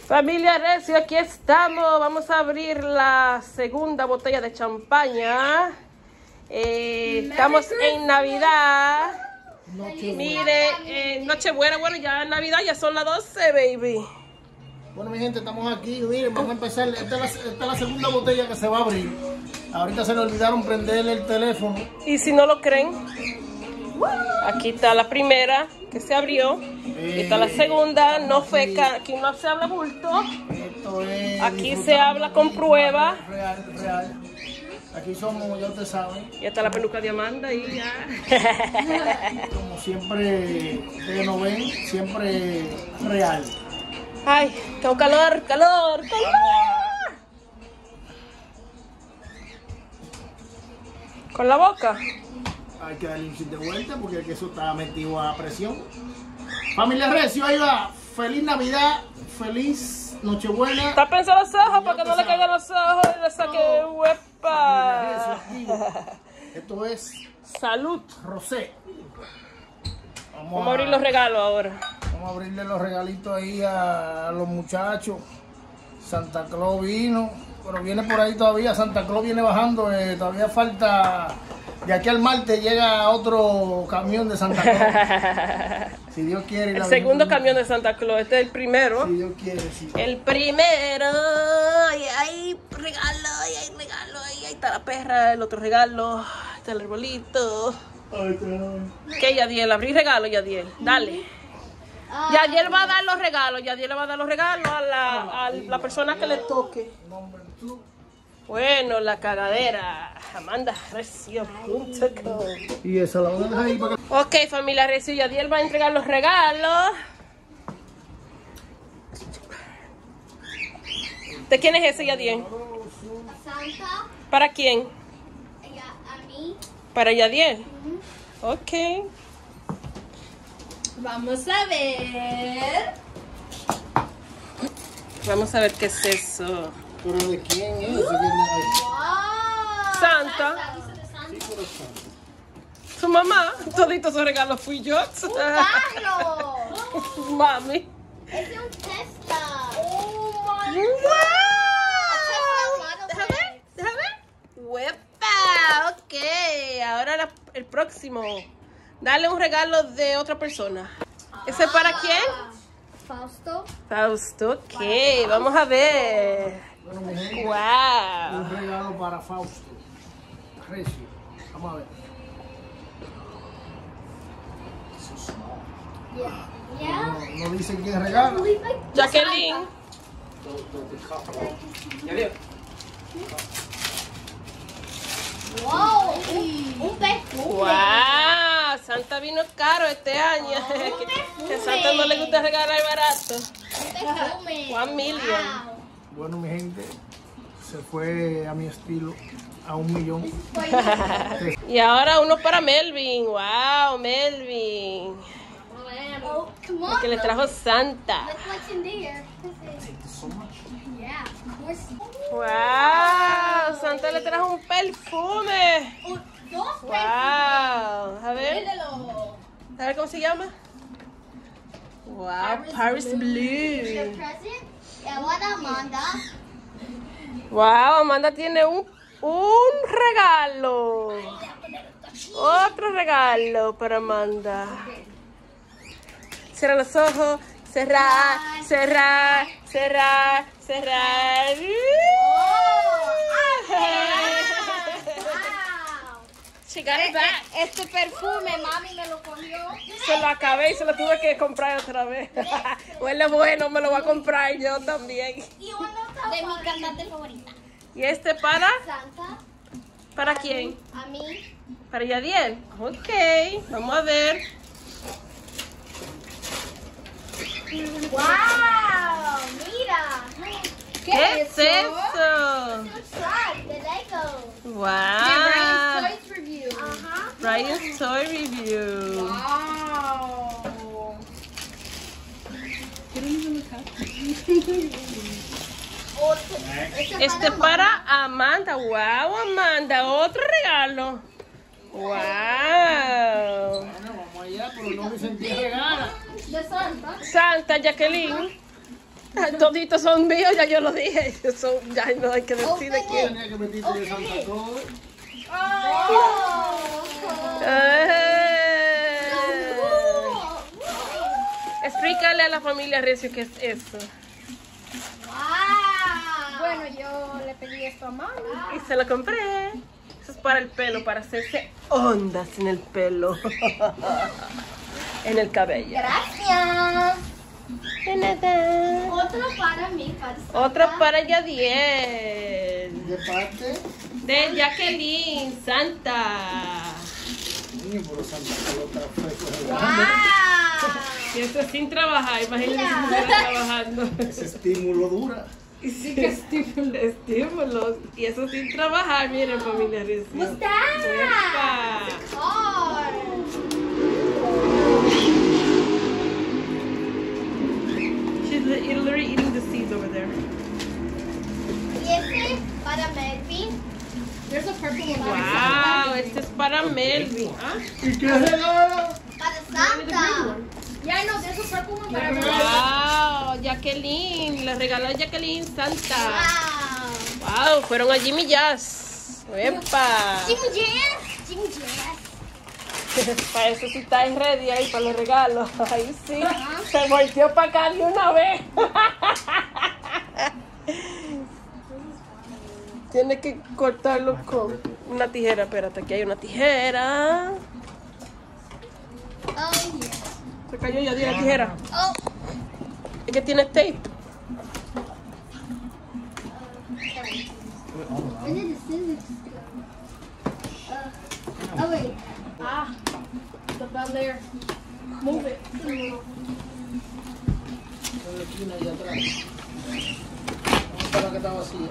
Familia Recio, aquí estamos. Vamos a abrir la segunda botella de champaña. Estamos en Navidad. Mire, Nochebuena, bueno, ya en Navidad ya son las 12, baby. Bueno, mi gente, estamos aquí. Miren, vamos a empezar. Esta es la segunda botella que se va a abrir. Ahorita se le olvidaron prenderle el teléfono. Y si no lo creen, aquí está la primera que se abrió. Aquí está la segunda, no feca. Aquí no se habla bulto. Esto es Aquí se habla con prueba. Real. Aquí somos, ya ustedes saben. Y está la peluca de Amanda y ya. Como siempre, ustedes nos ven, siempre real. Ay, tengo calor. Con la boca. Hay que darle un chiste de vuelta porque el queso está metido a presión. Familia Recio, ahí va. Feliz Navidad, feliz Nochebuena. Está pensando los ojos para que no le caigan los ojos y le saque huepa. Esto es Salud. Rosé. Vamos a abrir los regalos ahora. Vamos a abrirle los regalitos ahí a los muchachos. Santa Claus vino, pero viene por ahí todavía. Santa Claus viene bajando. Todavía falta. De aquí al martes llega otro camión de Santa Claus. Si Dios quiere. El segundo camión de Santa Claus. Este es el primero. Si Dios quiere, sí. El primero. Hay regalo, hay regalo. Ahí está la perra, el otro regalo. Está el arbolito. ¿Qué, Yadiel? Abrí regalo, Yadiel. Dale. Yadiel va a dar los regalos. Yadiel le va a dar los regalos a la persona que le toque. Bueno, la cagadera. AmandaRecio.com. Y esa la voy a dejar ahí para que... Ok, familia Recio, Yadiel va a entregar los regalos. ¿De quién es ese, Yadiel? Santa. ¿Para quién? A mí. Para Yadiel. Ok. Vamos a ver. Vamos a ver qué es eso. ¿Pero de quién es? Wow. Santa. Sí, pero Santa. Su mamá. Toditos esos regalos fui yo. Un carro. Mami. Es un Tesla. ¡Wow! Déjame ver. ¡Huepa! Ok. Ahora el próximo. Dale un regalo de otra persona. ¿Ese es para quién? Fausto. Fausto. Ok. Vamos a ver. Bueno, mi gente, ¡Wow! un regalo para Fausto Recio. Vamos a ver. Yeah. No dicen quién regala. Jacqueline. Wow. Un perfume. ¡Wow! Santa vino caro este año. Que a Santa no le gusta regalar barato. Un perfume. 1 million. Bueno, mi gente, se fue a mi estilo a 1 millón. Y ahora uno para Melvin. ¡Wow! Melvin. Oh, come on. Que le trajo Santa. Look what's in there. Yeah. ¡Wow! Santa le trajo un perfume. Dos ¡Wow! A ver. Míralo. A ver cómo se llama. ¡Wow! Paris Blue. Present. Y ahora Amanda. ¡Wow! Amanda tiene un regalo. Otro regalo para Amanda. Cierra los ojos. Cerrar. She got it back. Este perfume, mami me lo cogió. Se lo acabé y se lo tuve que comprar otra vez. Huele bueno, me lo voy a comprar yo también. Y uno de mi cantante favorita. ¿Y este para? Santa. ¿Para quién? A mí. Para Yadiel. Ok, vamos a ver. ¡Wow! Mira. ¿Qué es eso? Es un track de Lego. Wow. Toys Review. Ajá. Brian's Toy Review. Wow. Este para Amanda. Wow, Amanda. Otro regalo. Wow. Bueno, vamos allá, pero no dicen quién regala. De Santa. Santa Jacqueline. Toditos son míos, ya yo lo dije. Ya no hay que decir de quién. Tenía que meterte de Santa Claus. Explícale a la familia Recio qué es eso. Bueno, yo le pedí esto a mami. Y se lo compré. Eso es para el pelo, para hacerse ondas en el pelo. En el cabello. Gracias. De nada. Otro para mí, para Santa. Otra para Yadiel. De parte. De Jacqueline Santa. Niño, pero Santa Claus otra vez. ¡Wow! Y eso es sin trabajar. Imagínense si estuviera trabajando. Ese estímulo dura. Y sí que estímulos. Y eso sin trabajar. Miren, familia Recio. What's that? Epa. She's literally eating the seeds over there. Y este para Melvin. There's a purple one. Wow, este es para Melvin. ¿Ah? ¿Y qué regalo? Para Santa. Yeah, I know, there's a purple one para Melvin. Wow, Jacqueline. Le regaló a Jacqueline Santa. Wow. Wow, fueron a Jimmy Jazz. ¡Epa! Jimmy Jazz. Jimmy Jazz. Para eso sí estáis ready ahí para los regalos. Ahí sí. Se volteó para acá de una vez. Tiene que cortarlo con una tijera. Espérate, aquí hay una tijera. Oh, yeah. Se cayó ya de la tijera. Oh. Es que tiene tape. I did the scissors. Oh, wait. The Bel Air. Move it. En la esquina allá atrás. Vamos para la que está vacía.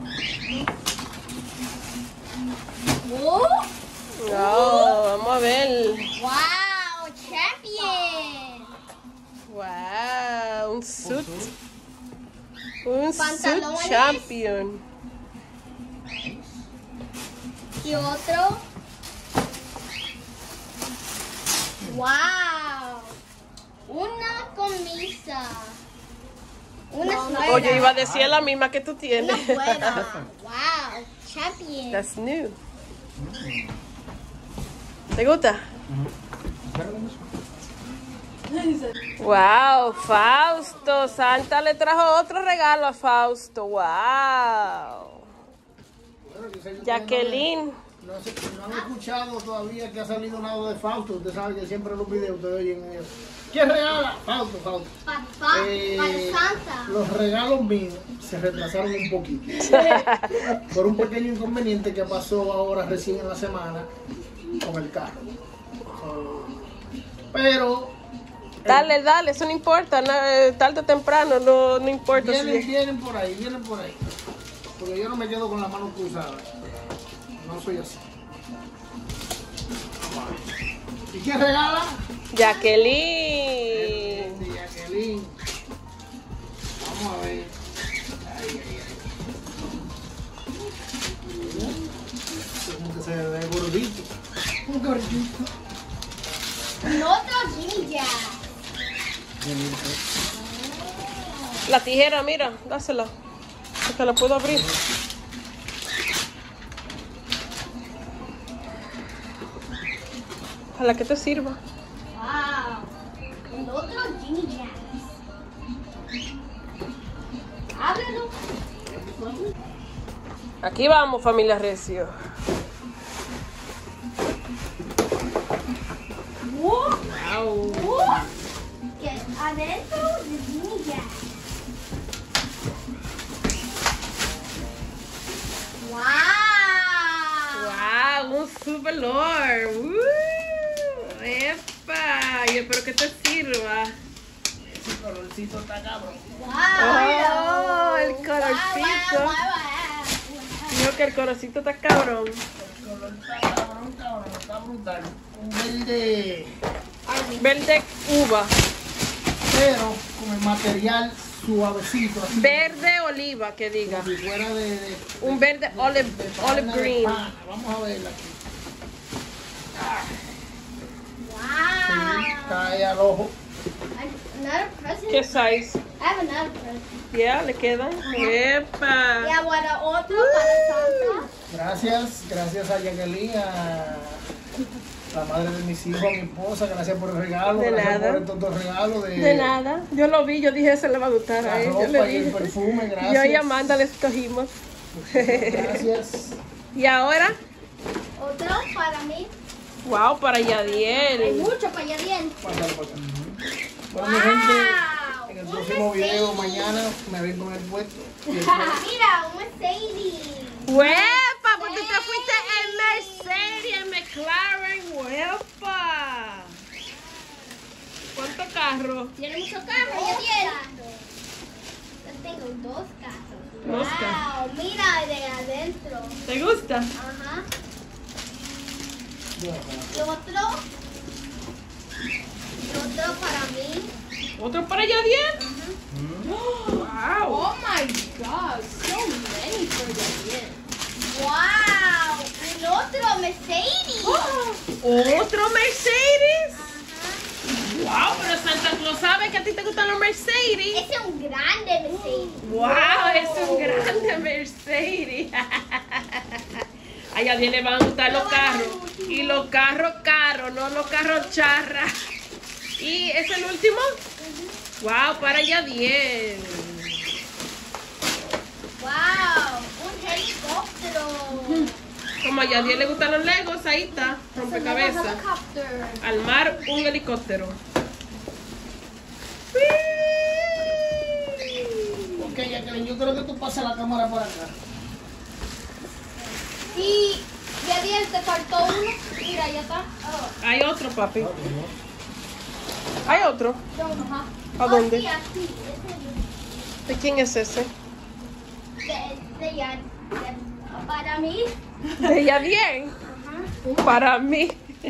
Oh. No, vamos a ver. Wow, champion. Wow, un suit. Un suit Pantalones. champion. Y otro. Wow. Una camisa. Una suela. Oye, iba a decir la misma que tú tienes. Una fuera. Wow, champion. That's new. ¿Te gusta? Wow, Fausto. Santa le trajo otro regalo a Fausto. Wow. Jacqueline. No han escuchado todavía que ha salido nada de Fausto. Usted sabe que siempre en los videos ustedes oyen eso. ¿Quién regala? Fausto, Fausto. Para Santa. Los regalos míos se retrasaron un poquito. Por un pequeño inconveniente que pasó ahora recién en la semana con el carro. Pero Dale, eso no importa. Tarde o temprano, no importa. vienen por ahí. Porque yo no me quedo con las manos cruzadas. No soy así. ¿Y quién regala? Jacqueline. De Jacqueline. Vamos a ver. Ay. Como que se ve gordito. Un gordito. Y otro Jimmy Jazz. La tijera, mira, dásela. Porque la puedo abrir. Ojalá que te sirva. Wow. Y otro Jimmy Jazz. Ábrelo. Aquí vamos, familia Recio. Wow. Que adentro de Jimmy Jazz. Wow. Wow, un super lord. ¡Epa! Y espero que te sirva. Ese colorcito está cabrón. Wow. Oh, el colorcito. Wow. Digo que el colorcito está cabrón. El color está cabrón, está brutal. Un verde, Verde uva. pero con el material suavecito. Así, Verde oliva, que diga. como si fuera de Un verde olive pana de green. pana. Vamos a verla aquí. Wow. Está ahí al ojo. Another present. ¿Qué size? have another present. Ya, le quedan. ¡Epa! Y ahora otro para Santa. Gracias a Jacqueline, a la madre de mis hijos, a mi esposa, gracias por el regalo, De gracias nada. por estos dos regalos De nada. Yo lo vi, yo dije, eso le va a gustar a la él. Yo ropa le y el dije. perfume, gracias. Yo y Amanda le escogimos. Gracias. Y ahora, Otro para mí. wow, para Hay Yadiel. mucho para allá bien. Pásalo para acá. Bueno, mi gente, en el Un próximo video Mercedes. mañana me ven con el puesto. Mira, un Mercedes. ¡Huepa! Pues tú te fuiste en Mercedes, en McLaren. ¡Huepa! ¿Cuántos carros? Tiene muchos carros, Yadiel. Yo tengo dos carros. Dos Wow, mira de adentro. ¿Te gusta? Ajá. Lo otro para mí. ¿Otro para Yadiel? ¡Wow! Oh my God, so many for Yadiel. Wow, un otro Mercedes. ¿Otro Mercedes? Ajá. ¡Wow! Pero Santa Claus sabe que a ti te gustan los Mercedes. Ese es un grande Mercedes. ¡Wow! Es un grande Mercedes. A Yadiel le van a gustar los carros. Y los carros caros, no los carros charras. ¿Y es el último? ¡Wow! Para Yadiel. Wow, un helicóptero. Como a Yadiel le gustan los Legos, ahí está. Rompecabezas. Helicopter. Armar un helicóptero. Ok, Jacqueline, yo creo que tú pasas la cámara por acá. Y Yadiel, te faltó uno. Mira, ya está. Hay otro, papi. Hay otro. Ajá. ¿A dónde? Así, así. ¿De quién es ese? Para mí. De Yadiel. Para mí.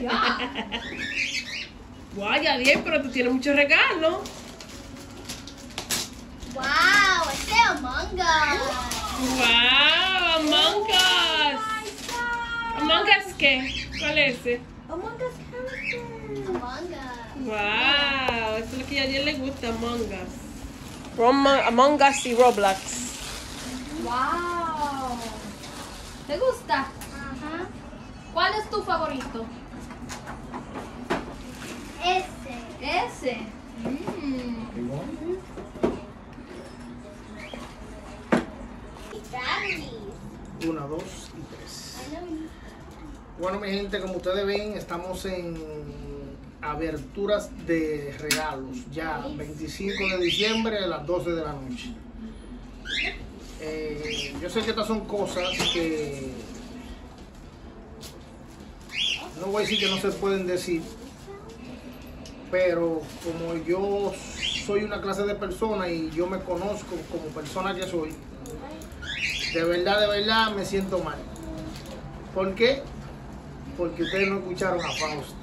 Guau, Yadiel, pero tú tienes muchos regalos. Wow, ese es Among Us. Wow, Among Us. ¿Among Us qué? ¿Cuál es ese? Among Us. Wow, eso es lo que a Yadiel le gusta, Among Us. Among Us y Roblox. Wow. ¿Te gusta? Ajá. ¿Cuál es tu favorito? Ese. Ese. Daddy. 1, 2 y 3. Bueno, mi gente, como ustedes ven, estamos en aberturas de regalos. Ya 25 de diciembre a las 12 de la noche. Yo sé que estas son cosas que no voy a decir que no se pueden decir, pero como yo soy una clase de persona y yo me conozco como persona que soy, de verdad me siento mal. ¿Por qué? Porque ustedes no escucharon a Fausto.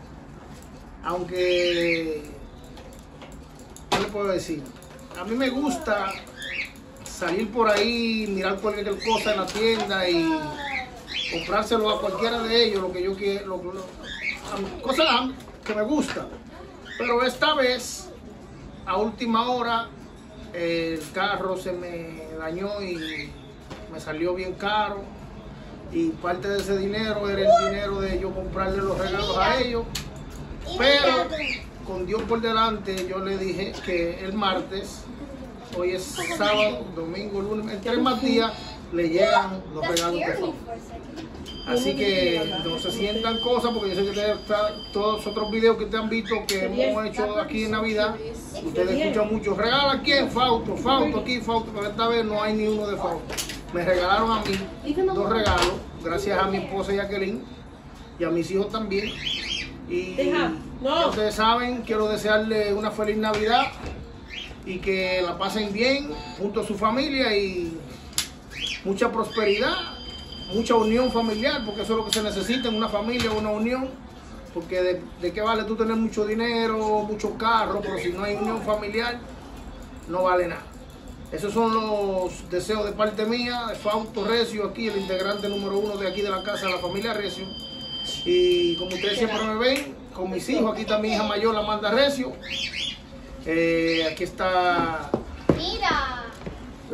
Aunque, ¿qué le puedo decir? A mí me gusta salir por ahí, mirar cualquier cosa en la tienda y comprárselo a cualquiera de ellos, lo que yo quiero, cosas que me gustan. Pero esta vez, a última hora, el carro se me dañó y me salió bien caro. Y parte de ese dinero era el dinero de yo comprarle los regalos a ellos. Pero con Dios por delante, yo le dije que el martes, hoy es sábado, domingo, lunes, en 3 más días le llegan los regalos de Fausto. Así que no se sientan cosas, porque yo sé que ustedes, todos los otros videos que ustedes han visto que hemos hecho aquí en Navidad, ustedes escuchan mucho, regala aquí en Fausto, Fausto aquí, Fausto, pero esta vez no hay ni uno de Fausto. Me regalaron a mí 2 regalos, gracias a mi esposa Jacqueline y a mis hijos también. Y ya ustedes saben, quiero desearles una feliz Navidad y que la pasen bien junto a su familia y mucha prosperidad, mucha unión familiar, porque eso es lo que se necesita en una familia, una unión. Porque de qué vale tú tener mucho dinero, muchos carros, pero si no hay unión familiar, no vale nada. Esos son los deseos de parte mía, de Fausto Recio, aquí el integrante número 1 de aquí de la casa de la familia Recio. Y como ustedes siempre me ven, con mis hijos, aquí está mi hija mayor, Amanda Recio. Aquí está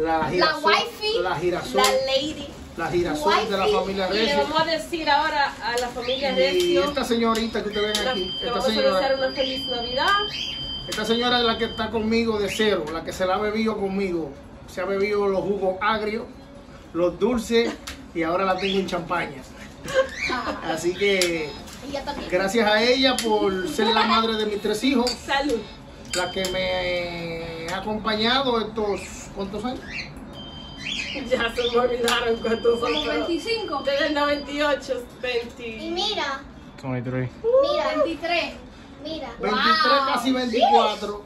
la wifey, la girasol, La lady. la girasol de la familia Y le Recio. vamos a decir ahora a la familia Y Recio. esta señorita que ustedes ven aquí, Le esta vamos a desear señora, una feliz Navidad. esta señora es la que está conmigo de cero, la que se la ha bebido conmigo. Se ha bebido los jugos agrios, los dulces y ahora la tengo en champaña. Así que Ella también. gracias a ella por ser la madre de mis 3 hijos, Salud. la que me ha acompañado estos, ¿cuántos años? Ya se me olvidaron cuántos son. Como pero 25. Desde el 98, Y 20. mira, 23. mira, 23. mira. 23, casi 24.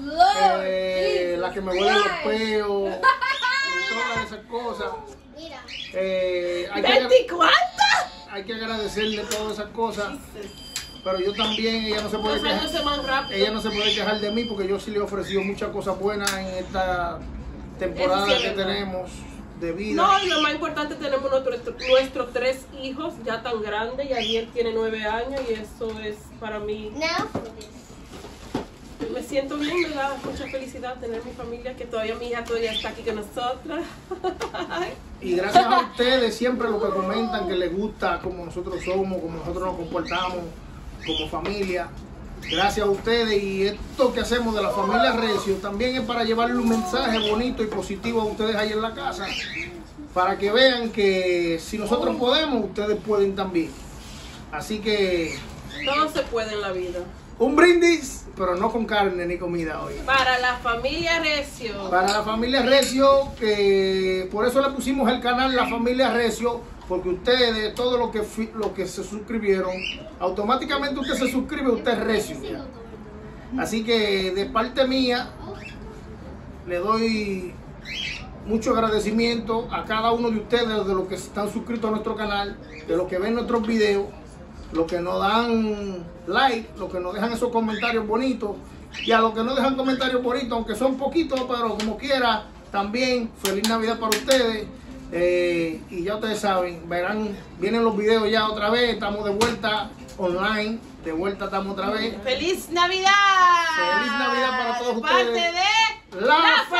La que me huele los peos, todas esas cosas. Mira. Hay que, ¿20 cuántas? hay que agradecerle todas esas cosas, pero yo también, ella no se puede Los años quejar, se van rápido. ella no se puede quejar de mí porque yo sí le he ofrecido muchas cosas buenas en esta temporada Eso sí que es verdad. tenemos de vida. No, y lo más importante, tenemos nuestros 3 hijos ya tan grandes. Y Ariel tiene 9 años y eso es para mí. Now for this. Me siento bien, me da mucha felicidad tener mi familia, que todavía mi hija todavía está aquí con nosotras. Y gracias a ustedes siempre lo que comentan que les gusta como nosotros somos, como nosotros nos comportamos como familia. Gracias a ustedes, y esto que hacemos de la familia Recio también es para llevarle un mensaje bonito y positivo a ustedes ahí en la casa, para que vean que si nosotros podemos, ustedes pueden también. Así que Todo se puede en la vida. un brindis, pero no con carne ni comida hoy. Para la familia Recio. Para la familia Recio, que por eso le pusimos el canal La Familia Recio, porque ustedes, todos los que se suscribieron, automáticamente usted se suscribe, usted es Recio ya. Así que de parte mía, le doy mucho agradecimiento a cada uno de ustedes, de los que están suscritos a nuestro canal, de los que ven nuestros videos, los que nos dan like, los que nos dejan esos comentarios bonitos, y a los que no dejan comentarios bonitos, aunque son poquitos, pero como quiera, también feliz Navidad para ustedes. Y ya ustedes saben, verán, vienen los videos ya otra vez, estamos de vuelta online, de vuelta estamos otra vez. ¡Feliz Navidad! Feliz Navidad para todos De parte ustedes. de La